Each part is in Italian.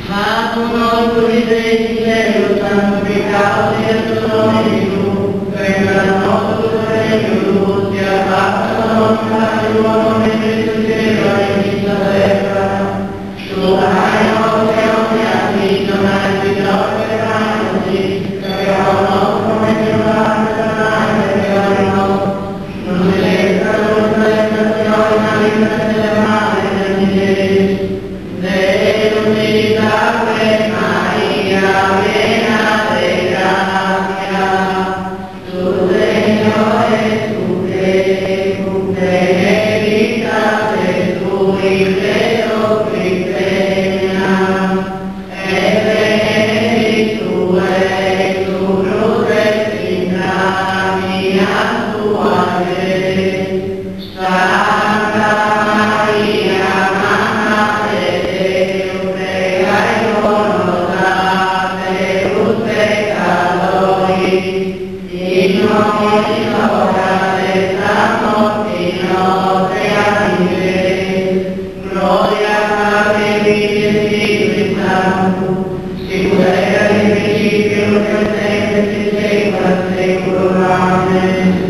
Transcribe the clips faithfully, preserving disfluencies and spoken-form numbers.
Ma tu non pulite cielo santificato sia il tuo nome tu, venga il nostro regno tu, sia fatta la volontà tua come nel cielo e in terra. Tu hai nostre ogni affitto, ma ci troverai così, che ho nostro meglio parte da che no. Non si lega l'ultima tentazione, ma libera delle mani del Dio. Delucita Maria, piena de grazia, tu Signore tu che tu benedicta sei tu in Deo Cristiana, e benedictus ex tu fructus intrani a tua Ge. Santa Maria, Mamma de Deo, prega pro nobis peccatori, in nomine ora et a morte nostra. Amine. Gloria Patri, Filii et Spiritus Sanctus, sicut erat in principio et nunc et in saecula saeculorum. Amen.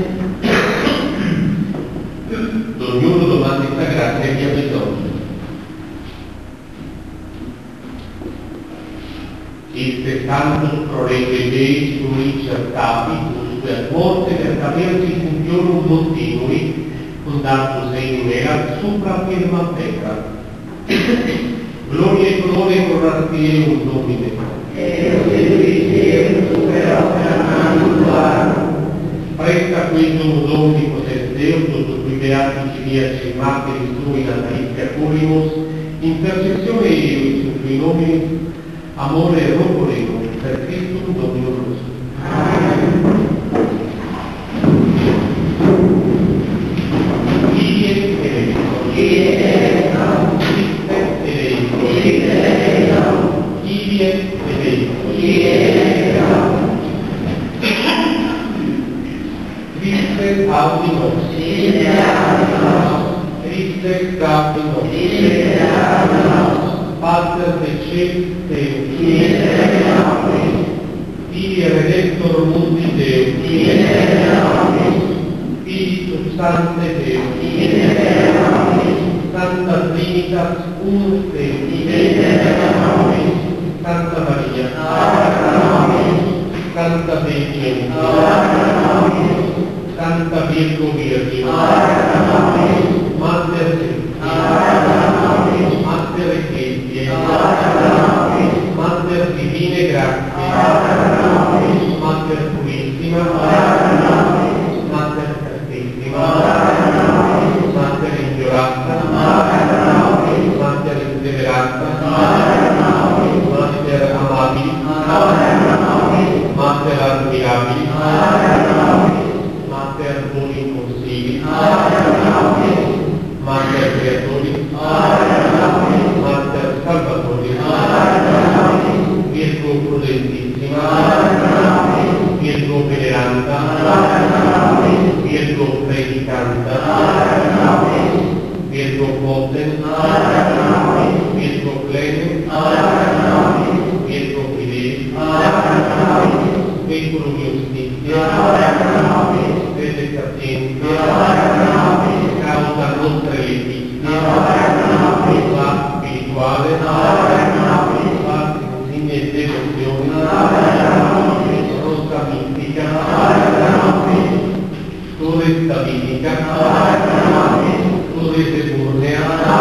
Ognuno domandi questa grazia che ha bisogno. Il settanta prolege Dei sui certati, per morte per caperci funzionum continui, con tanto segno era supra firma terra. Gloria e onore corrarti un Domine. E servizi super opera manu tua. Presta questo Domini potente Deo, sotto cui beati ci viaci martiri sui natalizia curimus, intercessione io su cui nomini, amore e roboremo, per Cristo Domino nostro. Amen. Kyrie eleison, Kyrie eleison, Kyrie eleison, Kyrie eleison, Kyrie eleison, Christe audi nos, Christe audi nos, Christe capri nos, Christe audi nos, Pater Decetus Deus, Christe eleison, Kyrie Redemptor mundi Deus, Christe eleison, Spiritus Sancte Deus, Christe eleison, Santa Trinitas unus Deus, Christe eleison, Santa Maria, Amen. Santa Vergine, Amen. Santa Virgo Virgine, Amen. Mater Dei, Amen. Mater Ecclesiae, Amen. Mater Divine Grazie, Amen. Mater Purissima, Amen. Mater Castissima, Amen. Mater Ignorata, Amen. Mater Inseverata, Amen. Mater Amabili, Amen. Mater Admirabili, Amen. Mater Boni Consigli, Amen. Mater Creatori, Amen. Mater Salvatori, Amen. Virgo Prudentissima, Amen. Virgo Veneranda, Amen. Virgo Predicanta, Amen. Virgo Poten, Amen. Virgo Plene, Amen. Virgo Fidei, Amen. Vehiculum Justitia, Amen. Sede Sapientia, Amen. Causa Nostra Letizia, Amen. Va Spirituale, Amen. Va Insigne Devozione, Amen. Rosa Mistica, Amen. Torre Stabilica, Amen. Torre Seburnea,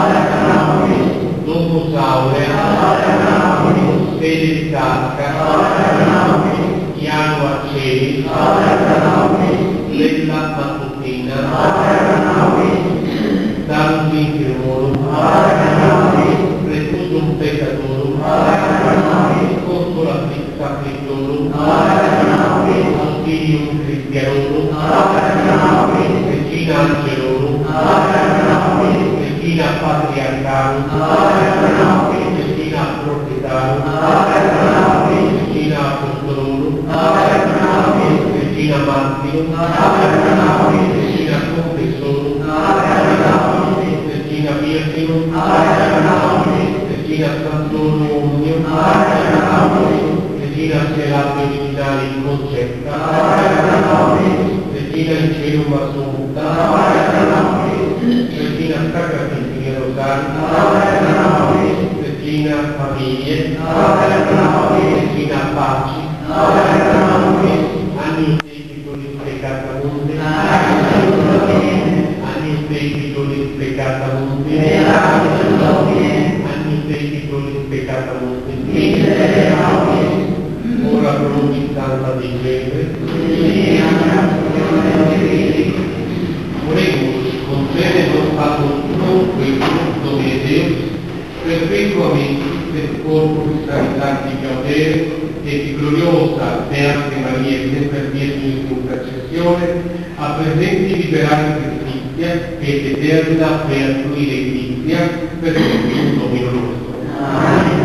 Amen. Domus Aurea, Amen. Sede Sacra, Amen. Piano a Cieli, Amen. Lella Mattutina, Amen. Salus Infirmorum, Amen. Refusum Peccatorum, Amen. Consolatrix Afflictorum, Amen. Auxilium Christianorum, Amen. Regina Angelorum, Amen. Regina Patriarcharum, Amen. Regina Prophetarum, Amen. Regina Apostolorum, Amen. Regina Martyrum, Amen. Regina Confessorum, Amen. Regina Virginum, Amen. Regina Sanctorum Omnium, concetta, Regina in cielo assunta, Regina Sacratissima Rosario, Regina Famiglie, Regina Paci, anni tepidoli sprecata monte, anni tepidoli sprecata monte, anni tepidoli sprecata monte, ora pro Santa di Genere, Oremus, concede non fatto quel tutto mio Deus, perpetuamente per corpus sanitati gaudere, e di gloriosa Beate Maria, sempre Vergine in intercessione, a presenti liberare giustizia ed eterna per lui letizia, per il Domino nostro. Amen.